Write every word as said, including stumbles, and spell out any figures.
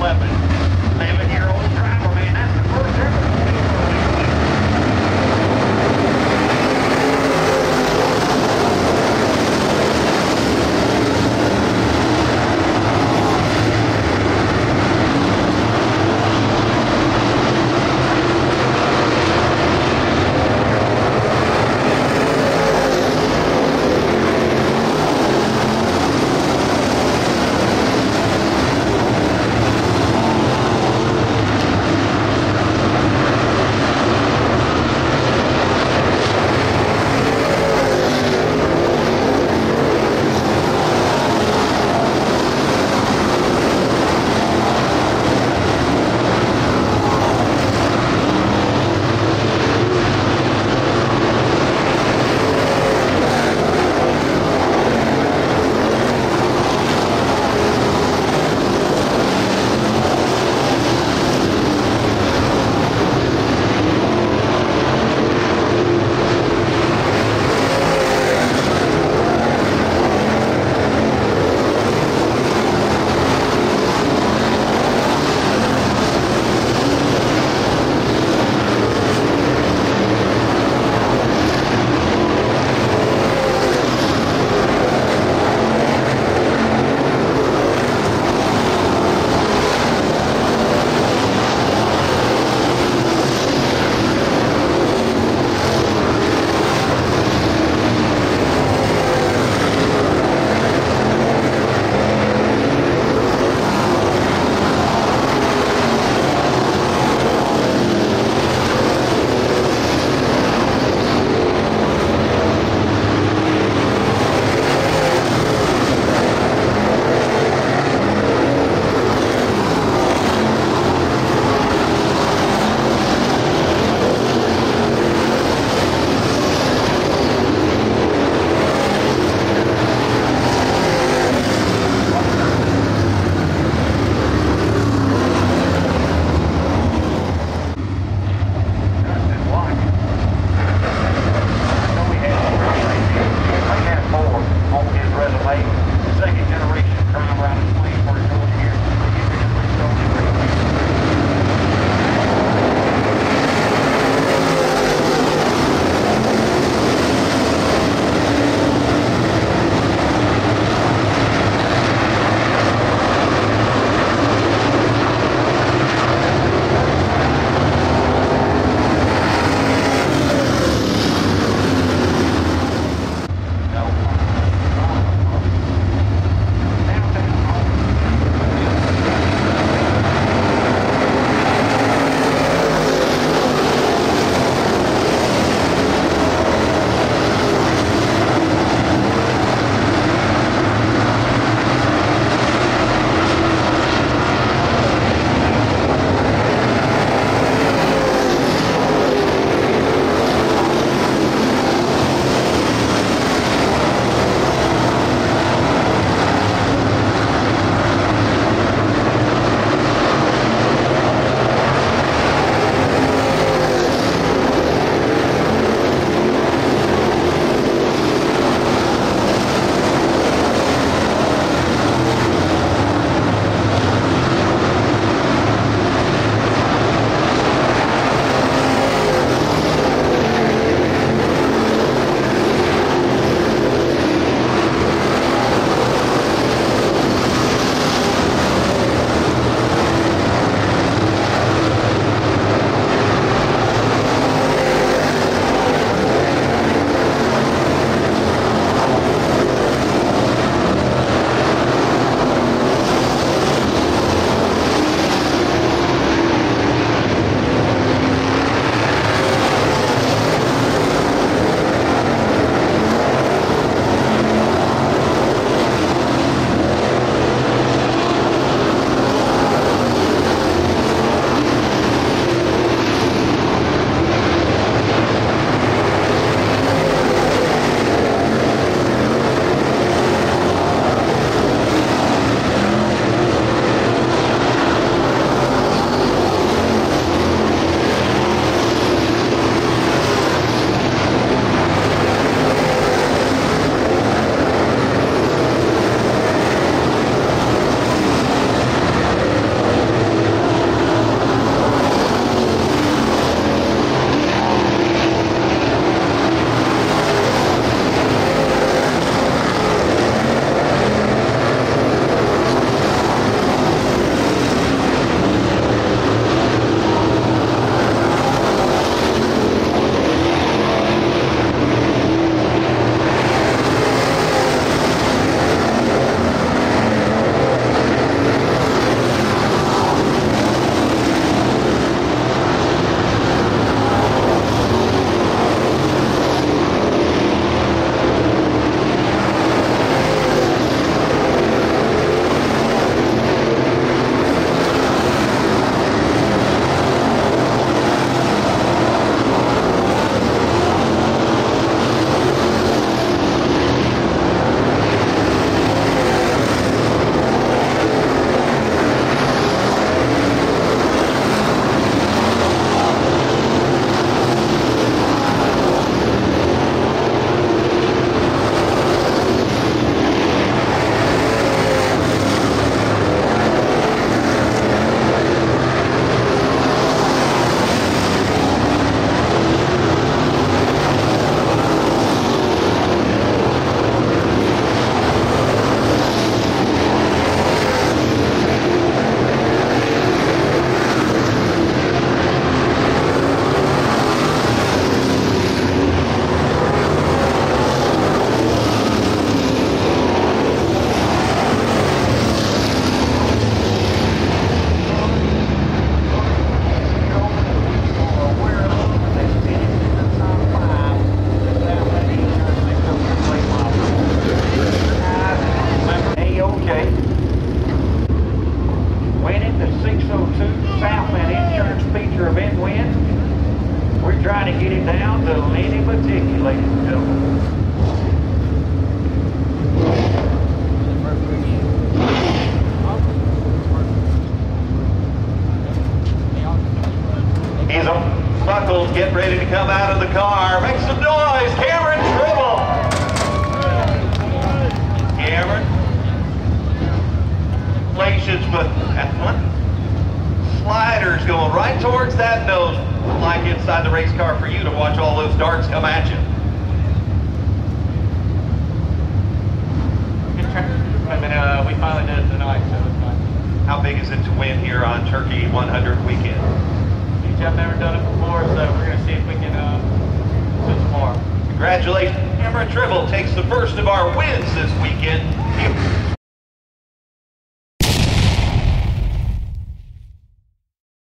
weapon. Eleven-year-old driver, man, that's the first ever. trying to get him down to Lenny Maticky, ladies and gentlemen. He's buckled, get ready to come out of the car. Make some noise, Cameron Tribble. Cameron. Congratulations, but that one slider's going right towards that nose, like inside the race car for you to watch all those darts come at you. I mean, uh, we finally did it tonight, so it's fine. How big is it to win here on Turkey one hundred weekend? I've never done it before, so we're going to see if we can uh, do some more. Congratulations. Cameron Tribble takes the first of our wins this weekend.